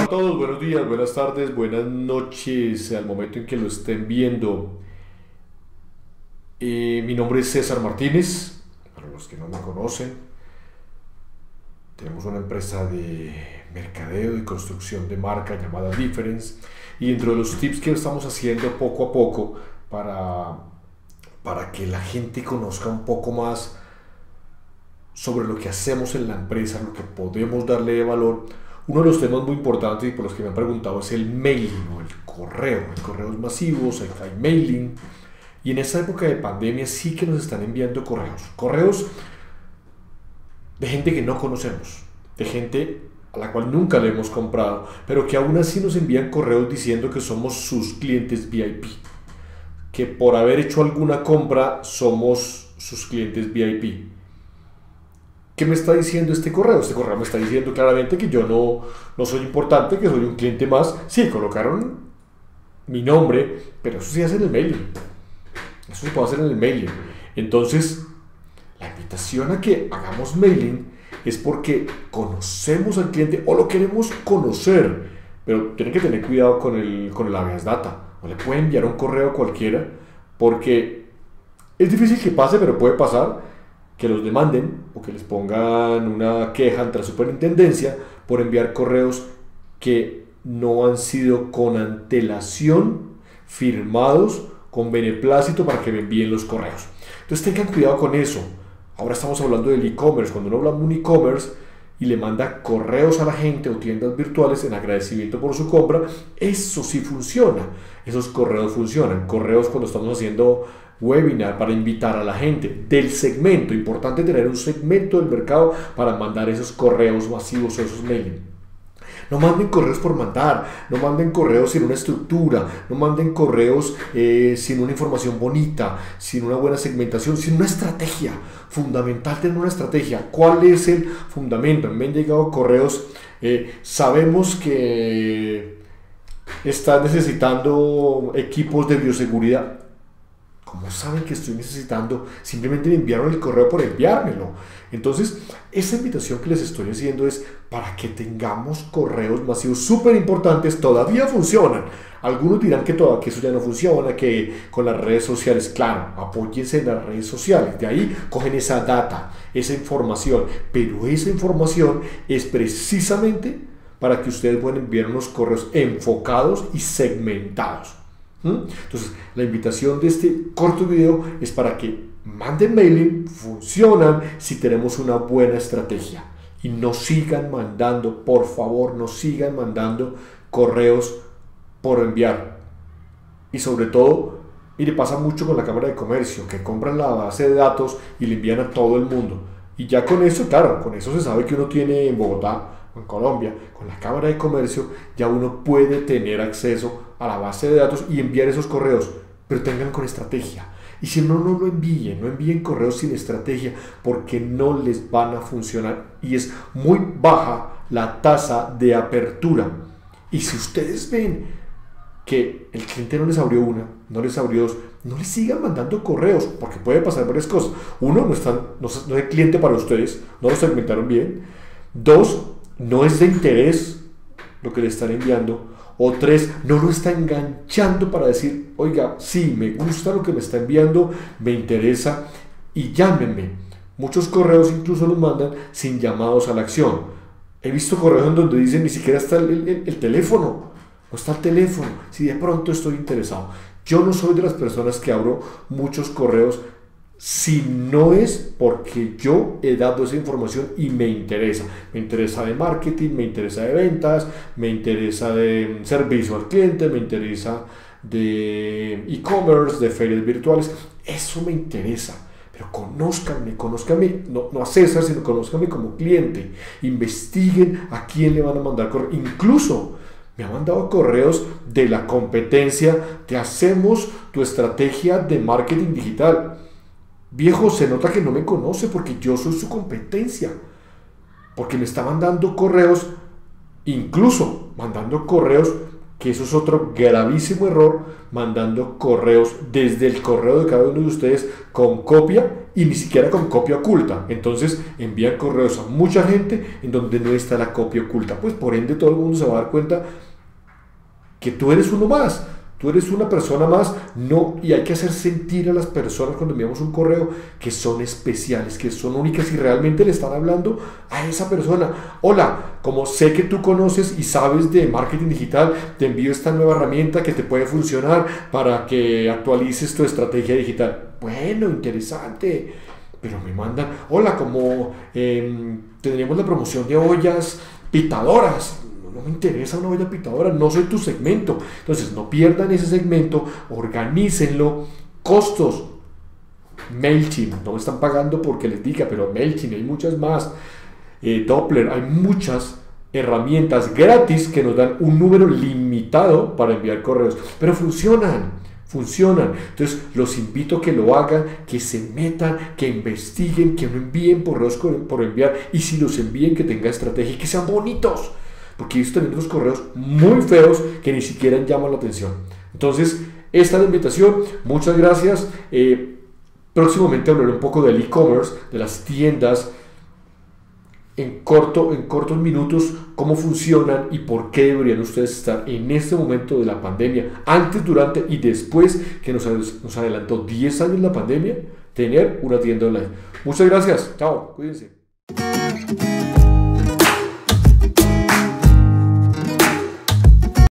a todos, buenos días, buenas tardes, buenas noches al momento en que lo estén viendo. Mi nombre es César Martínez, para los que no me conocen. Tenemos una empresa de mercadeo y construcción de marca llamada Difference, y dentro de los tips que estamos haciendo poco a poco para que la gente conozca un poco más sobre lo que hacemos en la empresa, lo que podemos darle de valor. Uno de los temas muy importantes y por los que me han preguntado es el mailing o el correo. Hay correos masivos, hay mailing. Y en esta época de pandemia sí que nos están enviando correos. Correos de gente que no conocemos, de gente a la cual nunca le hemos comprado, pero que aún así nos envían correos diciendo que somos sus clientes VIP. Que por haber hecho alguna compra somos sus clientes VIP. ¿Qué me está diciendo este correo? Este correo me está diciendo claramente que yo no soy importante, que soy un cliente más. Sí, colocaron mi nombre, pero eso sí hace en el mailing. Eso se puede hacer en el mailing. Entonces, la invitación a que hagamos mailing es porque conocemos al cliente o lo queremos conocer, pero tienen que tener cuidado con el habeas data. No le pueden enviar un correo a cualquiera porque es difícil que pase, pero puede pasar que los demanden o que les pongan una queja ante la superintendencia por enviar correos que no han sido con antelación firmados con beneplácito para que me envíen los correos. Entonces tengan cuidado con eso. Ahora estamos hablando del e-commerce. Cuando uno habla de un e-commerce y le manda correos a la gente o tiendas virtuales en agradecimiento por su compra, eso sí funciona. Esos correos funcionan. Correos cuando estamos haciendo webinar para invitar a la gente del segmento. Importante tener un segmento del mercado para mandar esos correos masivos o esos mails. No manden correos por mandar, no manden correos sin una estructura, no manden correos sin una información bonita, sin una buena segmentación, sin una estrategia. Fundamental tener una estrategia. ¿Cuál es el fundamento? Me han llegado correos, sabemos que están necesitando equipos de bioseguridad. ¿Cómo saben que estoy necesitando? Simplemente me enviaron el correo por enviármelo. Entonces, esa invitación que les estoy haciendo es para que tengamos correos masivos súper importantes. Todavía funcionan. Algunos dirán que eso ya no funciona, que con las redes sociales. Claro, apóyense en las redes sociales. De ahí cogen esa data, esa información. Pero esa información es precisamente para que ustedes puedan enviar unos correos enfocados y segmentados. Entonces, la invitación de este corto video es para que manden mailing, funcionan si tenemos una buena estrategia. Y no sigan mandando, por favor, no sigan mandando correos por enviar. Y sobre todo, mire, pasa mucho con la Cámara de Comercio, que compran la base de datos y le envían a todo el mundo. Y ya con eso, claro, con eso se sabe que uno tiene en Bogotá, en Colombia, con la Cámara de Comercio, ya uno puede tener acceso a la base de datos y enviar esos correos, pero tengan con estrategia. Y si no, no lo envíen, no envíen correos sin estrategia porque no les van a funcionar y es muy baja la tasa de apertura. Y si ustedes ven que el cliente no les abrió una, no les abrió dos, no les sigan mandando correos porque puede pasar varias cosas. Uno, no es el cliente para ustedes, no lo segmentaron bien. Dos, no es de interés lo que le están enviando. O tres, no lo está enganchando para decir, oiga, sí, me gusta lo que me está enviando, me interesa y llámenme. Muchos correos incluso los mandan sin llamados a la acción. He visto correos en donde dicen ni siquiera está el teléfono, no está el teléfono, si de pronto estoy interesado. Yo no soy de las personas que abro muchos correos si no es porque yo he dado esa información y me interesa. Me interesa de marketing, me interesa de ventas, me interesa de servicio al cliente, me interesa de e-commerce, de ferias virtuales. Eso me interesa. Pero conózcanme, no a César, sino conózcanme como cliente. Investiguen a quién le van a mandar correo. Incluso me han mandado correos de la competencia, te hacemos tu estrategia de marketing digital. Viejo, se nota que no me conoce porque yo soy su competencia. Porque me está mandando correos, incluso mandando correos que eso es otro gravísimo error, mandando correos desde el correo de cada uno de ustedes con copia y ni siquiera con copia oculta. Entonces envían correos a mucha gente en donde no está la copia oculta. Pues por ende todo el mundo se va a dar cuenta que tú eres uno más. Tú eres una persona más, no, y hay que hacer sentir a las personas cuando enviamos un correo que son especiales, que son únicas y realmente le están hablando a esa persona. Hola, como sé que tú conoces y sabes de marketing digital, te envío esta nueva herramienta que te puede funcionar para que actualices tu estrategia digital. Bueno, interesante. Pero me mandan, hola, como tenemos la promoción de ollas pitadoras. No me interesa una olla pitadora, no soy tu segmento. Entonces no pierdan ese segmento, organícenlo. Costos, MailChimp, no me están pagando porque les diga, pero MailChimp hay muchas más. Doppler, hay muchas herramientas gratis que nos dan un número limitado para enviar correos, pero funcionan. Entonces los invito a que lo hagan, que se metan, que investiguen, que no envíen correos por enviar, y si los envíen que tengan estrategia y que sean bonitos. Porque he visto también unos correos muy feos que ni siquiera llaman la atención. Entonces, esta es la invitación. Muchas gracias. Próximamente hablaré un poco del e-commerce, de las tiendas, en cortos minutos, cómo funcionan y por qué deberían ustedes estar en este momento de la pandemia, antes, durante y después que nos adelantó 10 años la pandemia, tener una tienda online. Muchas gracias. Chao. Cuídense.